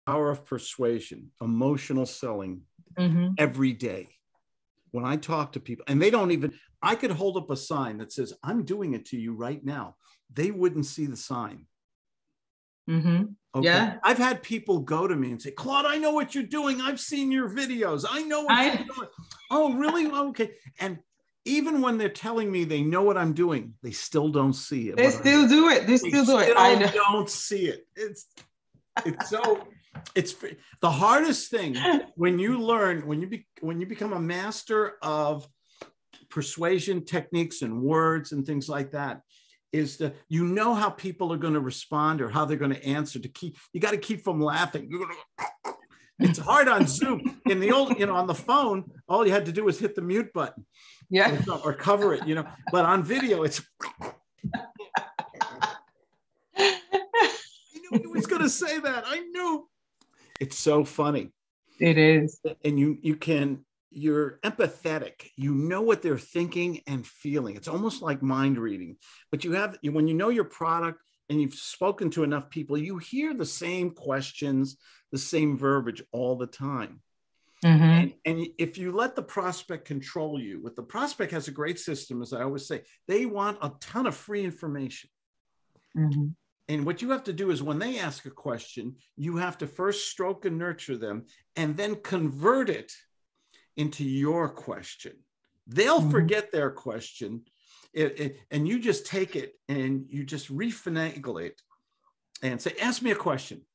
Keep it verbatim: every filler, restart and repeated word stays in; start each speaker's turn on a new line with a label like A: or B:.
A: power of persuasion, emotional selling
B: Mm-hmm.
A: every day. When I talk to people, and they don't even, I could hold up a sign that says, I'm doing it to you right now. They wouldn't see the sign.
B: Mm-hmm.
A: Okay.
B: Yeah.
A: I've had people go to me and say, Claude, I know what you're doing. I've seen your videos. I know what
B: I...
A: you're doing. Oh, really? Okay. And even when they're telling me they know what I'm doing, they still don't see it.
B: They still do it. They still do it. I know.
A: Don't see it. It's it's so it's the hardest thing when you learn, when you be, when you become a master of persuasion techniques and words and things like that, is that you know how people are going to respond or how they're going to answer. To keep, you got to keep from laughing. It's hard on Zoom. In the old, you know, on the phone, all you had to do was hit the mute button,
B: yeah,
A: or, or cover it, you know. But on video, it's. I knew he was going to say that. I knew. It's so funny.
B: It is.
A: And you, you can. You're empathetic. You know what they're thinking and feeling. It's almost like mind reading. But you have, when you know your product and you've spoken to enough people, you hear the same questions, the same verbiage all the time. Mm-hmm. And, and if you let the prospect control you, what the prospect has a great system, as I always say, they want a ton of free information. Mm-hmm. And what you have to do is when they ask a question, you have to first stroke and nurture them and then convert it into your question. They'll mm-hmm. forget their question, it, it, and you just take it and you just refinagle it and say, ask me a question.